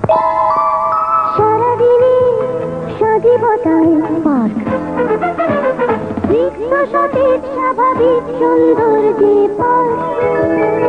সারাদিনে সজীবতায় পার্ক, রিক্ত সতেজ স্বাভাবিক সৌন্দর্যে পার্ক।